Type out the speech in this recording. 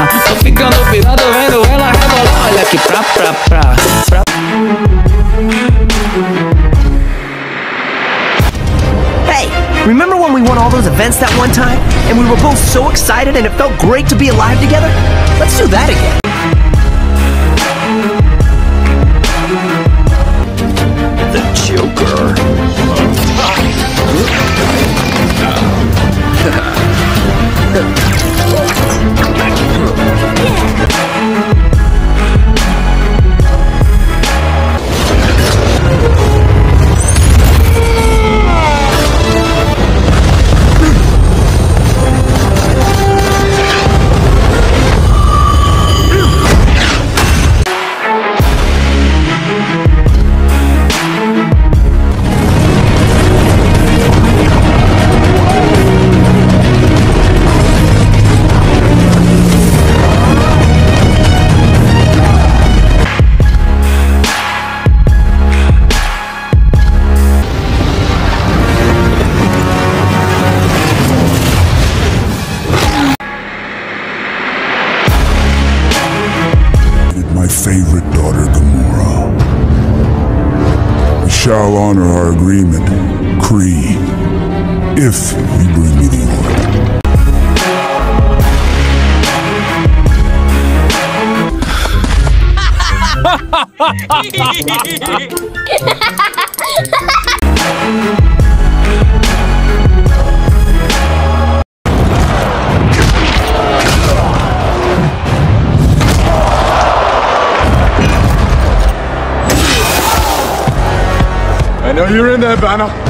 Tô ficando pirado vendo ela rebolar. Olha aqui pra. Hey, remember when we won all those events that one time? And we were both so excited and it felt great to be alive together? Let's do that again. The Joker. My favorite daughter, Gamora. We shall honor our agreement, Kree, if you bring me the I know you're in there, Banner.